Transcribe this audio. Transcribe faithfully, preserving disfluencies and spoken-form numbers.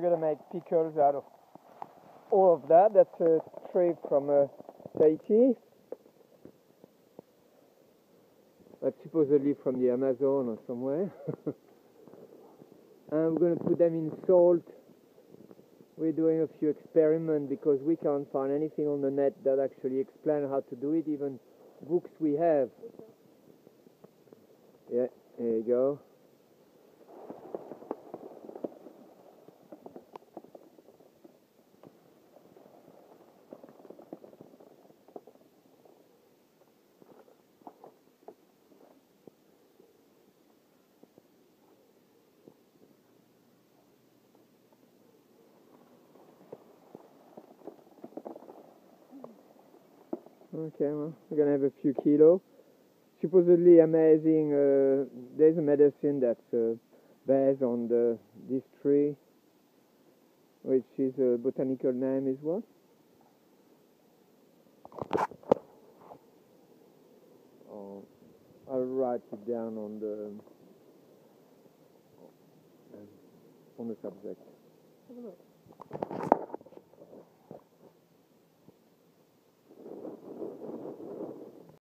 We're gonna make pickles out of all of that. That's a tree from uh, Tahiti. That's supposedly from the Amazon or somewhere. And we're gonna put them in salt. We're doing a few experiments because we can't find anything on the net that actually explain how to do it, even books we have. Yeah, there you go. Okay, well, we're gonna have a few kilo. Supposedly amazing. Uh, there's a medicine that's uh, based on the this tree, which is a botanical name is what? Oh, I'll write it down on the on the subject.